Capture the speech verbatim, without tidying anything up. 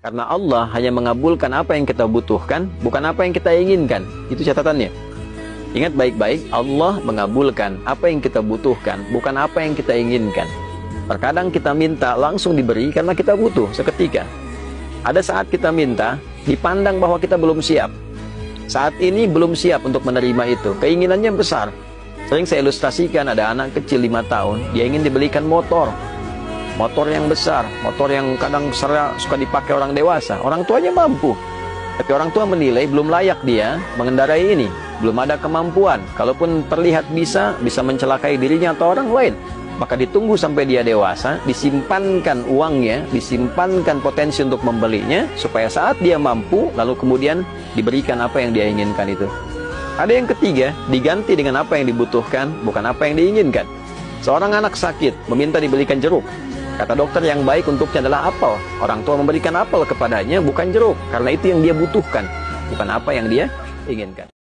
Karena Allah hanya mengabulkan apa yang kita butuhkan, bukan apa yang kita inginkan. Itu catatannya. Ingat baik-baik, Allah mengabulkan apa yang kita butuhkan, bukan apa yang kita inginkan. Terkadang kita minta langsung diberi karena kita butuh seketika. Ada saat kita minta, dipandang bahwa kita belum siap. Saat ini belum siap untuk menerima itu. Keinginannya besar. Sering saya ilustrasikan, ada anak kecil lima tahun, dia ingin dibelikan motor. Motor yang besar, motor yang kadang suka dipakai orang dewasa. Orang tuanya mampu, tapi orang tua menilai belum layak dia mengendarai ini. Belum ada kemampuan. Kalaupun terlihat bisa, bisa mencelakai dirinya atau orang lain. Maka ditunggu sampai dia dewasa, disimpankan uangnya, disimpankan potensi untuk membelinya, supaya saat dia mampu, lalu kemudian diberikan apa yang dia inginkan itu. Ada yang ketiga, diganti dengan apa yang dibutuhkan, bukan apa yang diinginkan. Seorang anak sakit, meminta dibelikan jeruk. Kata dokter yang baik untuknya adalah apel. Orang tua memberikan apel kepadanya, bukan jeruk. Karena itu yang dia butuhkan, bukan apa yang dia inginkan.